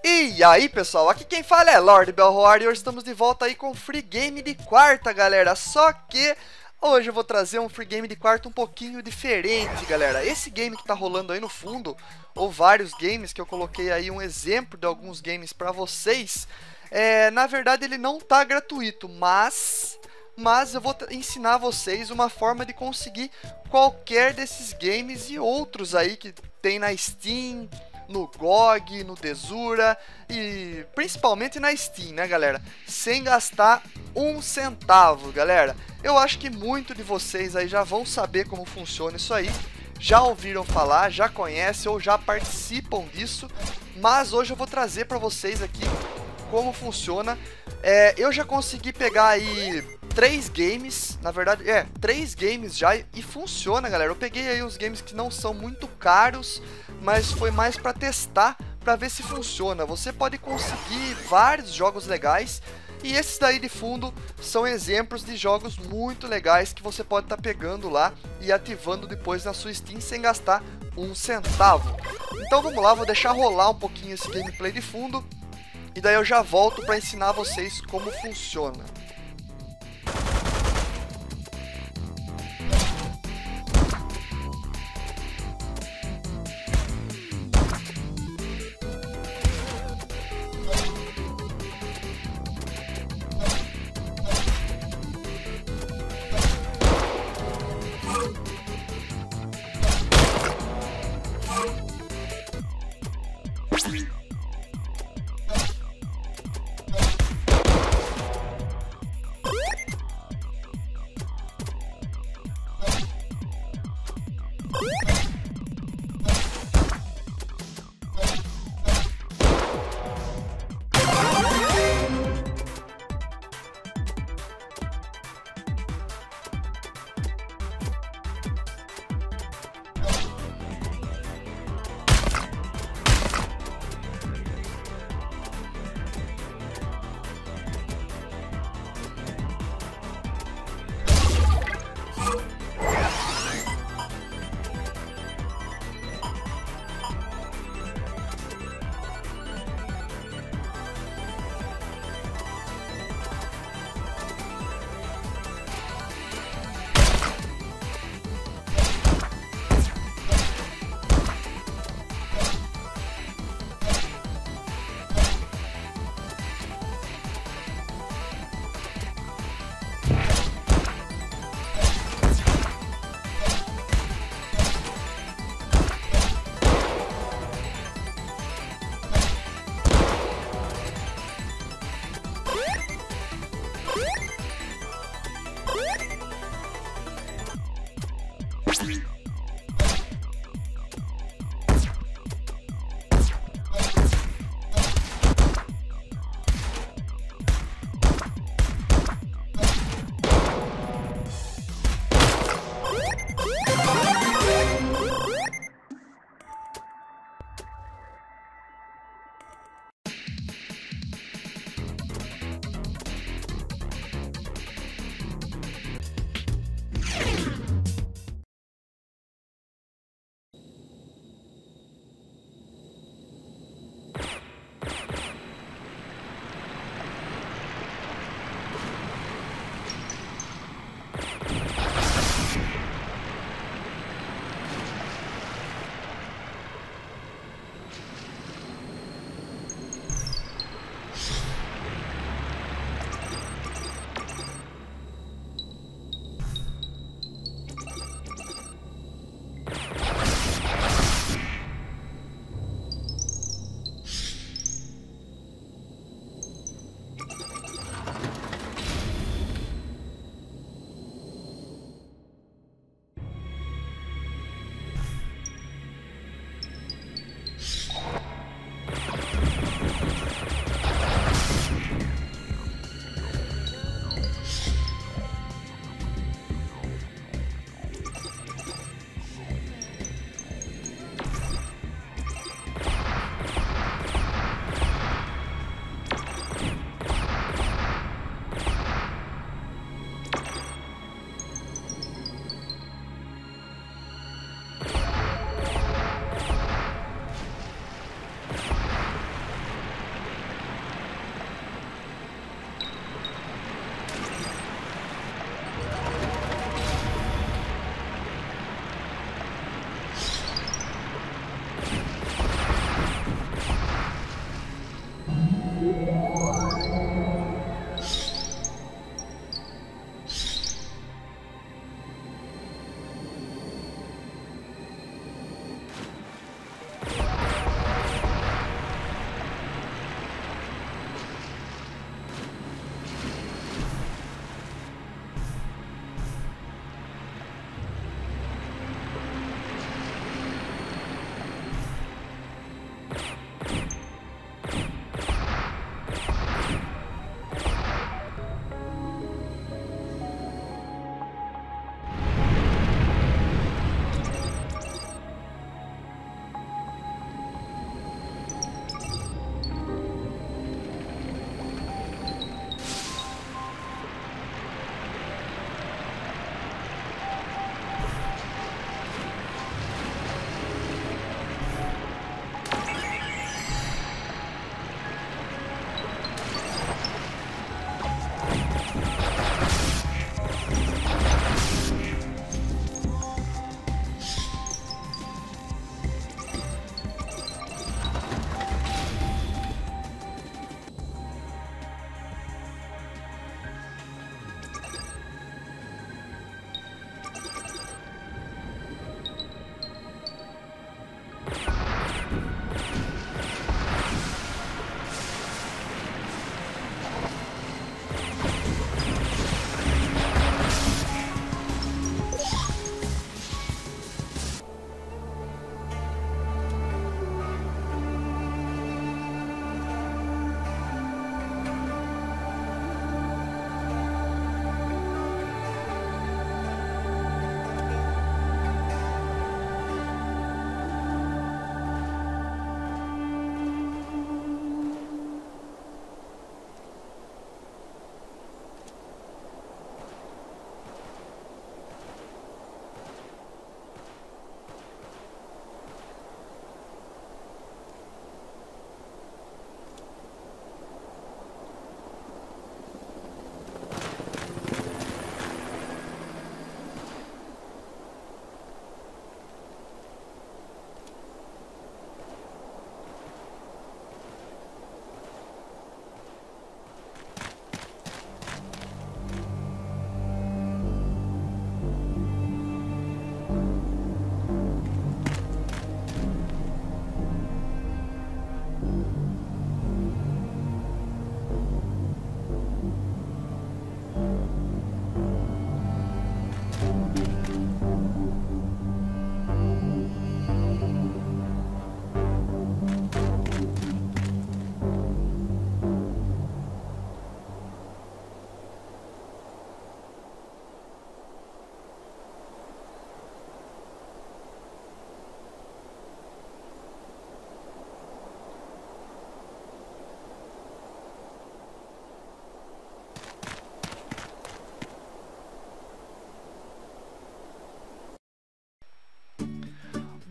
E aí pessoal, aqui quem fala é Lord Belroar e hoje estamos de volta aí com Free Game de quarta, galera. Só que hoje eu vou trazer um Free Game de quarta um pouquinho diferente, galera. Esse game que tá rolando aí no fundo, ou vários games que eu coloquei aí um exemplo de alguns games pra vocês, na verdade ele não tá gratuito, mas eu vou ensinar vocês uma forma de conseguir qualquer desses games e outros aí que tem na Steam, no GOG, no Desura e principalmente na Steam, né, galera? Sem gastar um centavo, galera. Eu acho que muito de vocês aí já vão saber como funciona isso aí. Já ouviram falar, já conhecem ou já participam disso. Mas hoje eu vou trazer para vocês aqui como funciona. Eu já consegui pegar aí 3 games, na verdade, 3 games já e funciona, galera. Eu peguei aí uns games que não são muito caros, mas foi mais para testar, para ver se funciona. Você pode conseguir vários jogos legais e esses daí de fundo são exemplos de jogos muito legais que você pode estar pegando lá e ativando depois na sua Steam sem gastar um centavo. Então vamos lá, vou deixar rolar um pouquinho esse gameplay de fundo e daí eu já volto para ensinar vocês como funciona.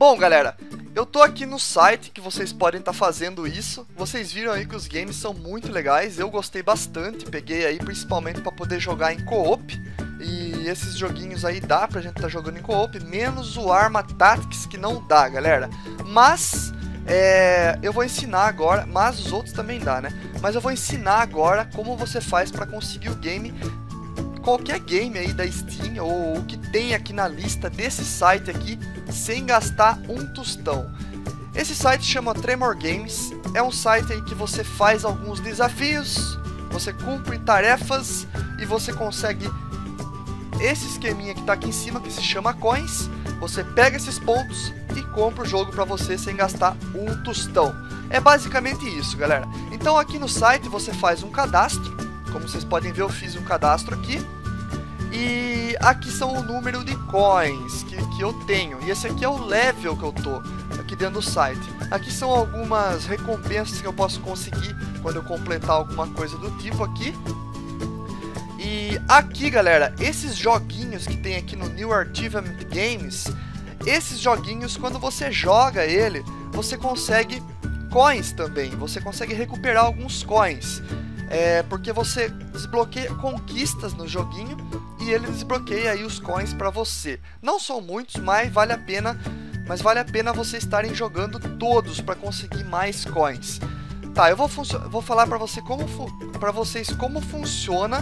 Bom, galera, eu tô aqui no site que vocês podem estar fazendo isso. Vocês viram aí que os games são muito legais. Eu gostei bastante, peguei aí principalmente para poder jogar em co-op. E esses joguinhos aí dá pra gente estar jogando em co-op, menos o Arma Tactics que não dá, galera. Mas eu vou ensinar agora, mas os outros também dá, né? Mas eu vou ensinar agora como você faz para conseguir o game, qualquer game aí da Steam ou o que tem aqui na lista desse site aqui, sem gastar um tostão. Esse site chama Tremor Games, é um site aí que você faz alguns desafios, você cumpre tarefas e você consegue esse esqueminha que tá aqui em cima, que se chama coins. Você pega esses pontos e compra o jogo para você sem gastar um tostão. É basicamente isso, galera. Então aqui no site você faz um cadastro. Como vocês podem ver, eu fiz um cadastro aqui. E aqui são o número de coins que eu tenho. E esse aqui é o level que eu tô aqui dentro do site. Aqui são algumas recompensas que eu posso conseguir quando eu completar alguma coisa do tipo aqui. E aqui, galera, esses joguinhos que tem aqui no New Achievement Games, esses joguinhos, quando você joga ele, você consegue coins também, você consegue recuperar alguns coins, porque você desbloqueia conquistas no joguinho e ele desbloqueia aí os coins para você. Não são muitos, mas vale a pena você estarem jogando todos para conseguir mais coins. Tá, eu vou falar para vocês como funciona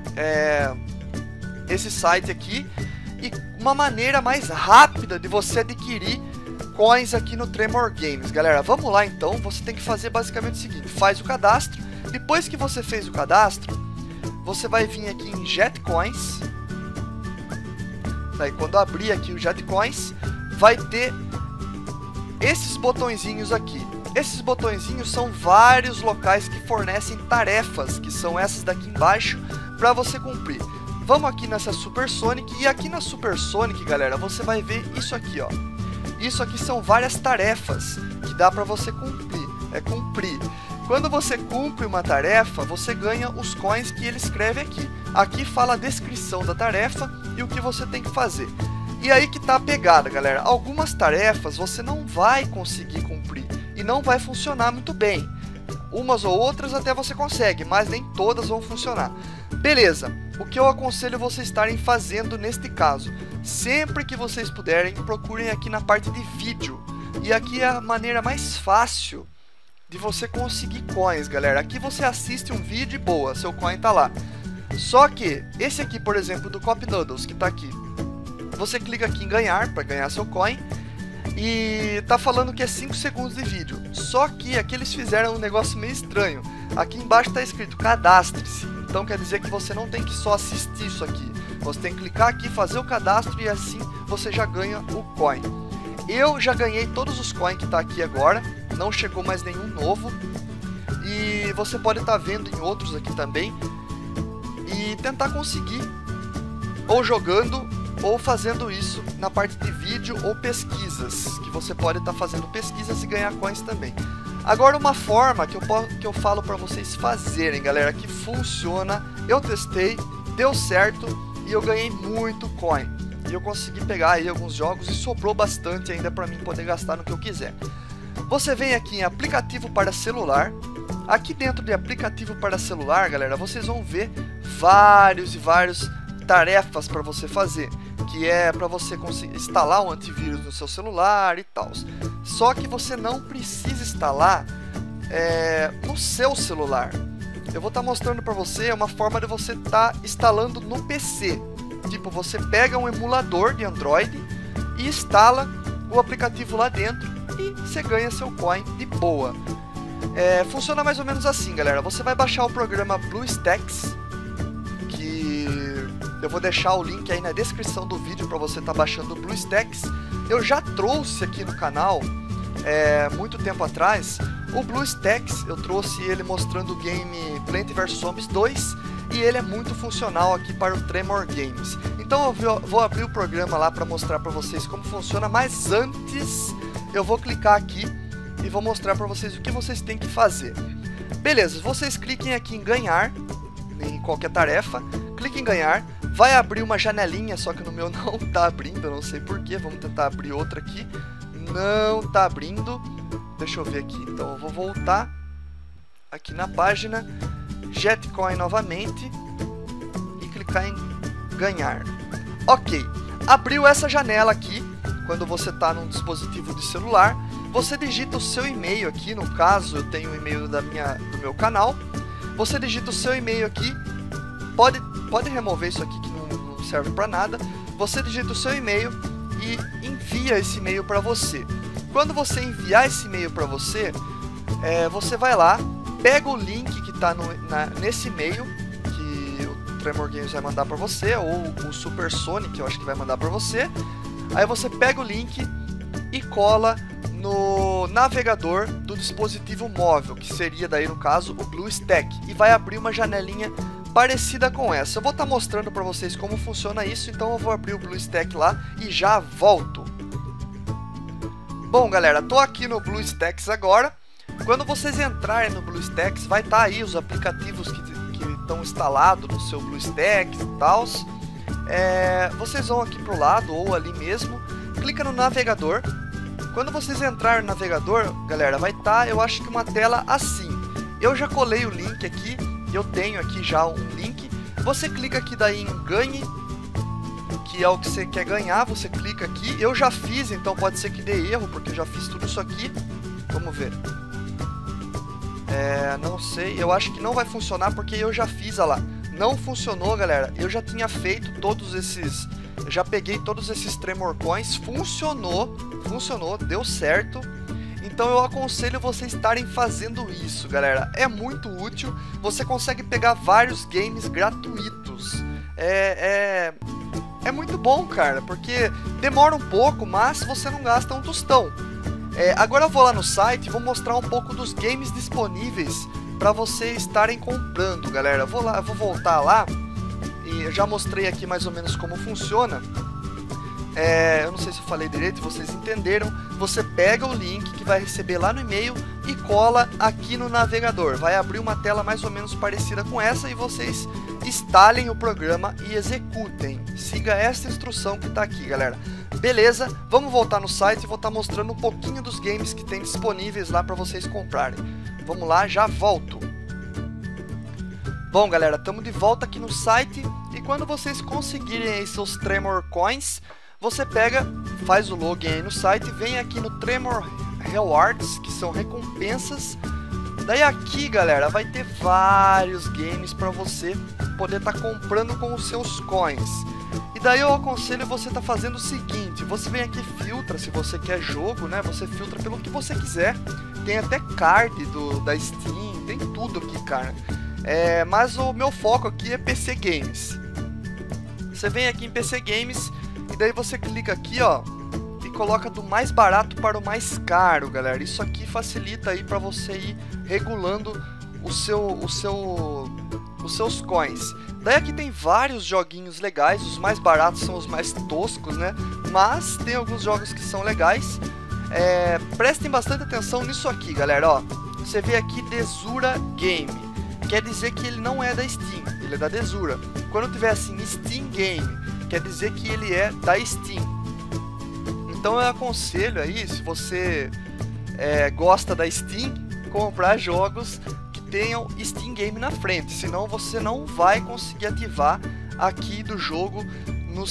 esse site aqui e uma maneira mais rápida de você adquirir coins aqui no Tremor Games. Galera, vamos lá então. Você tem que fazer basicamente o seguinte: faz o cadastro. Depois que você fez o cadastro, você vai vir aqui em Jetcoins. Daí quando abrir aqui o Jetcoins, vai ter esses botõezinhos aqui. Esses botõezinhos são vários locais que fornecem tarefas, que são essas daqui embaixo, para você cumprir. Vamos aqui nessa Supersonic, e aqui na Supersonic, galera, você vai ver isso aqui, ó. Isso aqui são várias tarefas que dá para você cumprir. Quando você cumpre uma tarefa, você ganha os coins que ele escreve aqui. Aqui fala a descrição da tarefa e o que você tem que fazer. E aí que tá a pegada, galera. Algumas tarefas você não vai conseguir cumprir e não vai funcionar muito bem. Umas ou outras até você consegue, mas nem todas vão funcionar. Beleza, o que eu aconselho vocês estarem fazendo neste caso? Sempre que vocês puderem, procurem aqui na parte de vídeo. E aqui é a maneira mais fácil de você conseguir coins, galera. Aqui você assiste um vídeo e boa, seu coin tá lá. Só que, esse aqui, por exemplo, do Cup Noodles, que tá aqui. Você clica aqui em ganhar, para ganhar seu coin. E tá falando que é 5 segundos de vídeo. Só que aqui eles fizeram um negócio meio estranho. Aqui embaixo tá escrito cadastre-se. Então quer dizer que você não tem que só assistir isso aqui. Você tem que clicar aqui, fazer o cadastro e assim você já ganha o coin. Eu já ganhei todos os coins que tá aqui agora. Não chegou mais nenhum novo. E você pode estar vendo em outros aqui também. E tentar conseguir. Ou jogando ou fazendo isso na parte de vídeo ou pesquisas, que você pode estar fazendo pesquisas e ganhar coins também. Agora uma forma que eu falo para vocês fazerem, galera, que funciona, eu testei, deu certo e eu ganhei muito coin. E eu consegui pegar aí alguns jogos e sobrou bastante ainda para mim poder gastar no que eu quiser. Você vem aqui em aplicativo para celular. Aqui dentro de aplicativo para celular, galera, vocês vão ver vários tarefas para você fazer, que é para você conseguir instalar um antivírus no seu celular e tal. Só que você não precisa instalar no seu celular. Eu vou estar mostrando para você uma forma de você estar instalando no PC. Tipo, você pega um emulador de Android e instala o aplicativo lá dentro e você ganha seu coin de boa. Funciona mais ou menos assim, galera. Você vai baixar o programa BlueStacks, que eu vou deixar o link aí na descrição do vídeo para você estar baixando o BlueStacks. Eu já trouxe aqui no canal, muito tempo atrás, o BlueStacks. Eu trouxe ele mostrando o game Plants vs Zombies 2 e ele é muito funcional aqui para o Tremor Games. Então eu vou abrir o programa lá para mostrar para vocês como funciona, mas antes eu vou clicar aqui e vou mostrar para vocês o que vocês têm que fazer. Beleza, vocês cliquem aqui em ganhar, em qualquer tarefa, clique em ganhar, vai abrir uma janelinha, só que no meu não tá abrindo, eu não sei porquê, vamos tentar abrir outra aqui. não tá abrindo. Deixa eu ver aqui, então eu vou voltar aqui na página, Jetcoin novamente e clicar em ganhar. Ok, abriu essa janela aqui. Quando você está num dispositivo de celular, você digita o seu e-mail aqui. No caso, eu tenho o e-mail do meu canal. Você digita o seu e-mail aqui. Pode remover isso aqui que não serve para nada. Você digita o seu e-mail e envia esse e-mail para você. Quando você enviar esse e-mail para você, você vai lá, pega o link que está nesse e-mail que o Tremor Games vai mandar para você, ou o Super Sonic, eu acho que vai mandar para você. Aí você pega o link e cola no navegador do dispositivo móvel, que seria daí no caso o BlueStack, e vai abrir uma janelinha parecida com essa. Eu vou estar mostrando para vocês como funciona isso, então eu vou abrir o BlueStack lá e já volto. Bom galera, tô aqui no BlueStacks agora. Quando vocês entrarem no BlueStacks, vai estar aí os aplicativos que estão instalados no seu BlueStacks e tal. Vocês vão aqui pro lado ou ali mesmo, clica no navegador. Quando vocês entrarem no navegador, galera, vai estar, eu acho que uma tela assim. Eu já colei o link aqui, eu tenho aqui já um link. Você clica aqui daí em ganhe, que é o que você quer ganhar, você clica aqui. Eu já fiz, então pode ser que dê erro, porque eu já fiz tudo isso aqui. Vamos ver. Não sei, eu acho que não vai funcionar porque eu já fiz, olha lá. Não funcionou, galera. Eu já tinha feito todos esses... Eu já peguei todos esses Tremor Coins. Funcionou, deu certo. Então eu aconselho vocês estarem fazendo isso, galera. É muito útil. Você consegue pegar vários games gratuitos. É muito bom, cara, porque demora um pouco, mas você não gasta um tostão. Agora eu vou lá no site e vou mostrar um pouco dos games disponíveis para vocês estarem comprando, galera. Eu vou voltar lá e eu já mostrei aqui mais ou menos como funciona. Eu não sei se eu falei direito, vocês entenderam. Você pega o link que vai receber lá no e-mail e cola aqui no navegador. Vai abrir uma tela mais ou menos parecida com essa e vocês instalem o programa e executem. Siga essa instrução que está aqui, galera. Beleza, vamos voltar no site e vou estar mostrando um pouquinho dos games que tem disponíveis lá para vocês comprarem. Vamos lá, já volto. Bom, galera, estamos de volta aqui no site. E quando vocês conseguirem aí seus Tremor Coins, você pega, faz o login aí no site, vem aqui no Tremor Rewards, que são recompensas. Daí aqui, galera, vai ter vários games para você poder estar comprando com os seus coins. E daí eu aconselho você estar fazendo o seguinte: você vem aqui, filtra, se você quer jogo, né? Você filtra pelo que você quiser. Tem até card da Steam, tem tudo aqui, cara. Mas o meu foco aqui é PC Games. Você vem aqui em PC Games e daí você clica aqui, ó, e coloca do mais barato para o mais caro, galera. Isso aqui facilita aí para você ir regulando os seus coins. Daí aqui tem vários joguinhos legais. Os mais baratos são os mais toscos, né? Mas tem alguns jogos que são legais. Prestem bastante atenção nisso aqui, galera, ó. Você vê aqui Desura Game, quer dizer que ele não é da Steam, ele é da Desura. Quando tiver assim Steam Game, quer dizer que ele é da Steam. Então eu aconselho aí, se você gosta da Steam, comprar jogos que tenham Steam Game na frente, senão você não vai conseguir ativar aqui do jogo no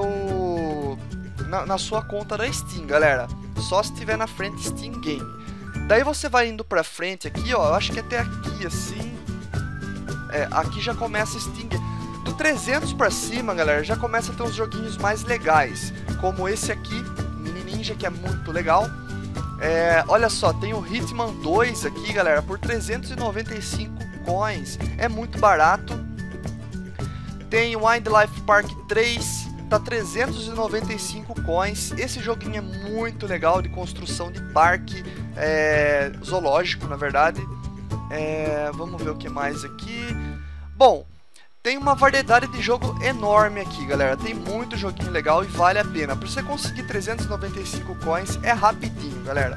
na sua conta da Steam, galera. Só se tiver na frente Steam Game. Daí você vai indo pra frente aqui, ó, eu acho que até aqui assim, aqui já começa Steam Game. Do 300 pra cima, galera, já começa a ter uns joguinhos mais legais, como esse aqui, Mini Ninja, que é muito legal. Olha só, tem o Hitman 2 aqui, galera, por 395 coins, é muito barato. Tem o Wildlife Park 3, tá 395 coins. Esse joguinho é muito legal, de construção de parque zoológico, na verdade. Vamos ver o que mais aqui. Bom, tem uma variedade de jogo enorme aqui, galera. Tem muito joguinho legal e vale a pena. Para você conseguir 395 coins é rapidinho, galera.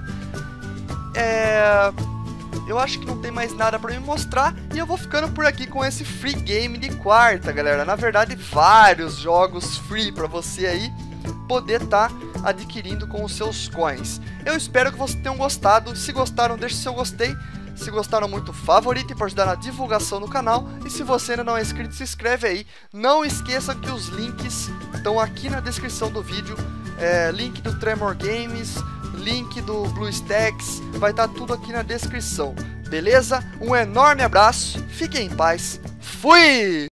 Eu acho que não tem mais nada para me mostrar e eu vou ficando por aqui com esse free game de quarta, galera. Na verdade, vários jogos free para você aí poder estar adquirindo com os seus coins. Eu espero que vocês tenham gostado. Se gostaram, deixe seu gostei. Se gostaram muito, favorite para ajudar na divulgação do canal. E se você ainda não é inscrito, se inscreve aí. Não esqueça que os links estão aqui na descrição do vídeo. Link do Tremor Games, link do BlueStacks, vai estar tudo aqui na descrição. Beleza? Um enorme abraço, fiquem em paz. Fui!